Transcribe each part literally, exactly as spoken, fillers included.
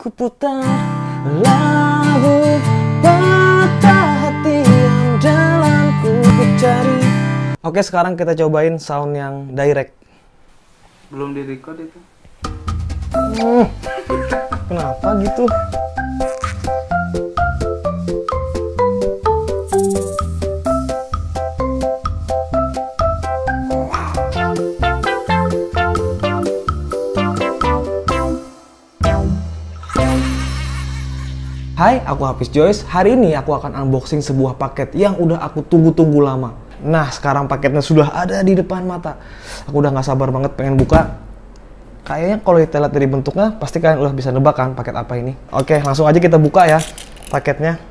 Ku putar lagu patah hati yang dalam ku cari. Oke, sekarang kita cobain sound yang direct. Belum di record itu. Hmm, kenapa gitu? Hai, aku Hafiz Joyce. Hari ini aku akan unboxing sebuah paket yang udah aku tunggu-tunggu lama. Nah, sekarang paketnya sudah ada di depan mata. Aku udah gak sabar banget pengen buka. Kayaknya kalau kita lihat dari bentuknya, pasti kalian udah bisa nebak kan paket apa ini. Oke, langsung aja kita buka ya paketnya.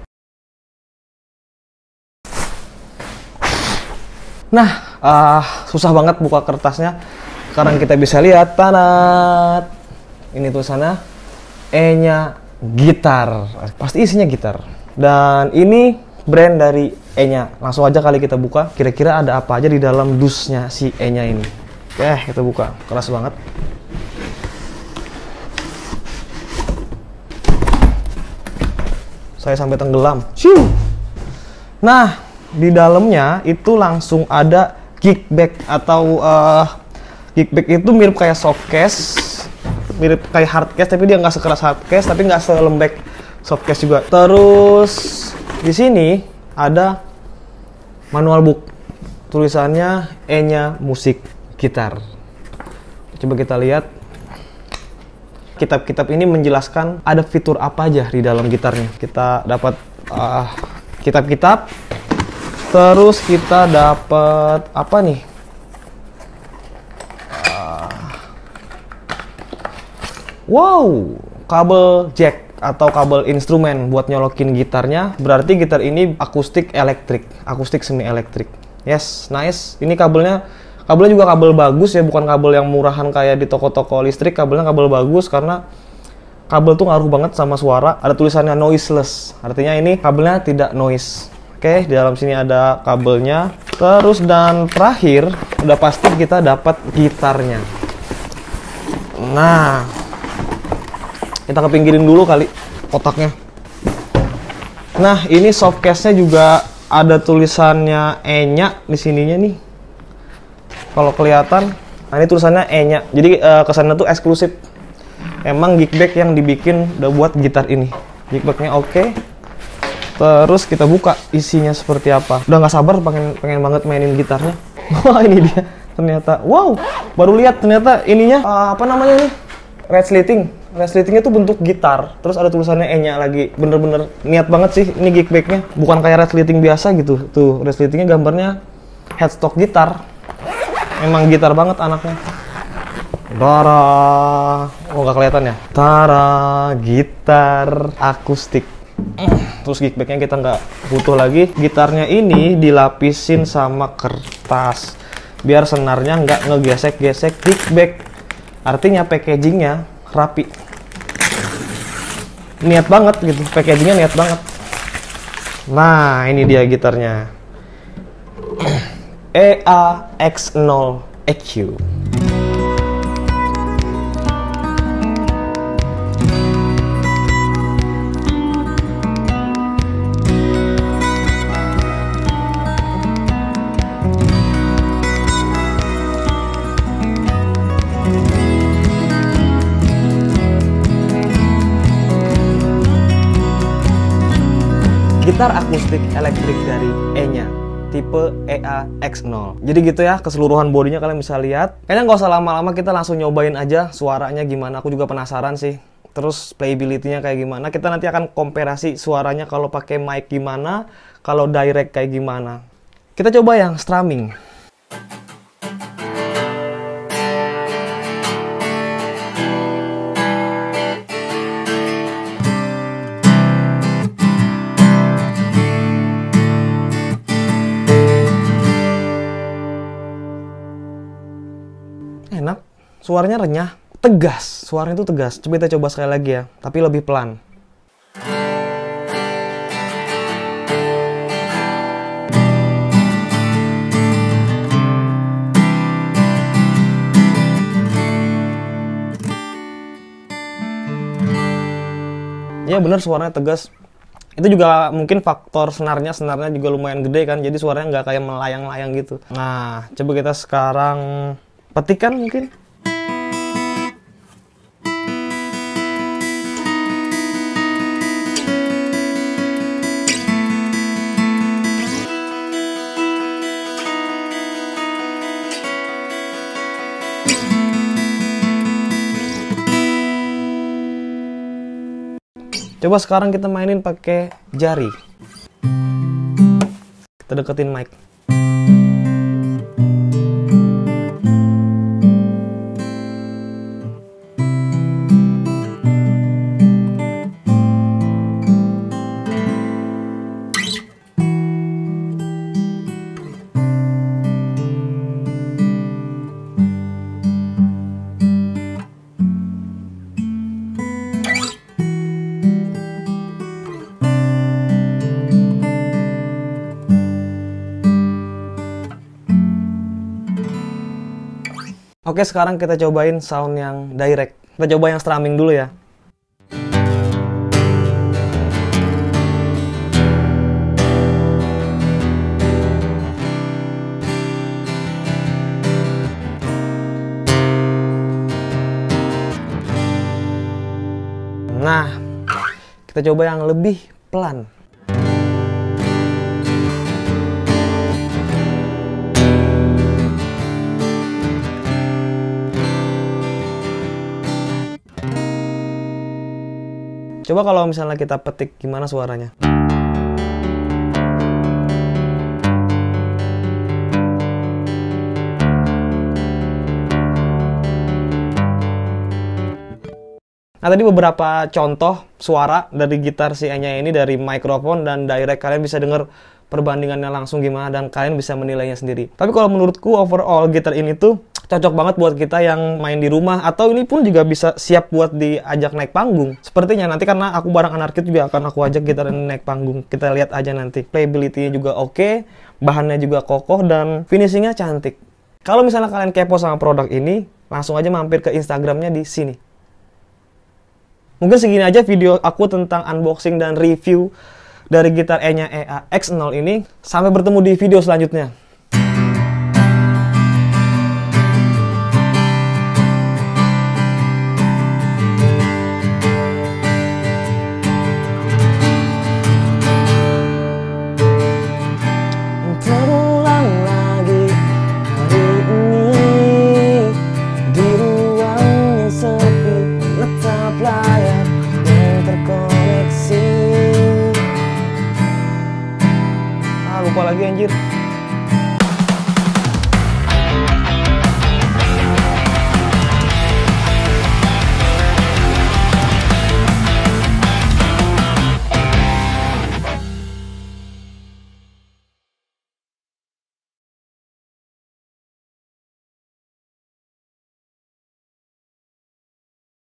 Nah, uh, susah banget buka kertasnya. Sekarang kita bisa lihat, tanat. Ini tulisannya E-nya gitar, pasti isinya gitar. Dan ini brand dari E-nya. Langsung aja kali kita buka. Kira-kira ada apa aja di dalam dusnya si E-nya ini. Oke, kita buka. Keras banget. Saya sampai tenggelam. Shoo! Nah, di dalamnya itu langsung ada kickback atau uh, kickback itu mirip kayak softcase. Mirip kayak hardcase, tapi dia nggak sekeras hardcase, tapi nggak selembek softcase juga. Terus di sini ada manual book, tulisannya E-nya musik gitar. Coba kita lihat. Kitab-kitab ini menjelaskan ada fitur apa aja di dalam gitarnya. Kita dapat uh, kitab-kitab, terus kita dapat apa nih? Wow, kabel jack atau kabel instrumen buat nyolokin gitarnya. Berarti gitar ini akustik elektrik, akustik semi elektrik. Yes, nice. Ini kabelnya, kabelnya juga kabel bagus ya, bukan kabel yang murahan kayak di toko-toko listrik. Kabelnya kabel bagus karena kabel tuh ngaruh banget sama suara. Ada tulisannya noiseless, artinya ini kabelnya tidak noise. Oke, di dalam sini ada kabelnya. Terus dan terakhir, udah pasti kita dapat gitarnya. Nah, kita kepinggirin dulu kali kotaknya. Nah, ini softcase-nya juga ada tulisannya E-nya di sininya nih. Kalau kelihatan, nah ini tulisannya E-nya. Jadi uh, kesannya tuh eksklusif. Emang gickback yang dibikin udah buat gitar ini. Gickback-nya oke. Okay. Terus kita buka isinya seperti apa. Udah nggak sabar pengen pengen banget mainin gitarnya. Wah, ini dia. Ternyata, wow, baru lihat ternyata ininya uh, apa namanya nih? Resleting. Resletingnya tuh bentuk gitar, terus ada tulisannya E-nya lagi. Bener-bener niat banget sih ini gickback-nya. Bukan kayak resleting biasa gitu. Tuh, resletingnya gambarnya headstock gitar. Emang gitar banget anaknya. Tara, oh nggak kelihatan ya? Tara, gitar akustik. Terus gickback-nya kita nggak butuh lagi. Gitarnya ini dilapisin sama kertas, biar senarnya nggak ngegesek-gesek gickback. Artinya packagingnya rapi. Niat banget gitu, packagingnya niat banget. Nah, ini dia gitarnya. E A X nol E Q. Gitar akustik elektrik dari E-nya, tipe E A X nol. Jadi gitu ya, keseluruhan bodinya kalian bisa lihat. Kayaknya nggak usah lama-lama, kita langsung nyobain aja suaranya gimana. Aku juga penasaran sih. Terus playability-nya kayak gimana. Kita nanti akan komparasi suaranya kalau pakai mic gimana, kalau direct kayak gimana. Kita coba yang strumming. Enak, suaranya renyah, tegas, suaranya itu tegas. Coba kita coba sekali lagi ya, tapi lebih pelan. Ya bener, suaranya tegas. Itu juga mungkin faktor senarnya, senarnya juga lumayan gede kan, jadi suaranya nggak kayak melayang-layang gitu. Nah, coba kita sekarang petikan mungkin. Coba sekarang kita mainin pakai jari. Kita deketin mic. Oke, sekarang kita cobain sound yang direct. Kita coba yang strumming dulu ya. Nah, kita coba yang lebih pelan. Coba kalau misalnya kita petik, gimana suaranya? Nah, tadi beberapa contoh suara dari gitar si Enya ini, dari mikrofon dan direct. Kalian bisa dengar perbandingannya langsung gimana dan kalian bisa menilainya sendiri. Tapi kalau menurutku overall gitar ini tuh cocok banget buat kita yang main di rumah, atau ini pun juga bisa siap buat diajak naik panggung. Sepertinya nanti karena aku bareng Anarkid juga akan aku ajak gitar ini naik panggung. Kita lihat aja nanti. Playability-nya juga oke, bahannya juga kokoh, dan finishingnya cantik. Kalau misalnya kalian kepo sama produk ini, langsung aja mampir ke Instagramnya di sini. Mungkin segini aja video aku tentang unboxing dan review dari gitar Enya E A X nol ini. Sampai bertemu di video selanjutnya. Lupa lagi anjir.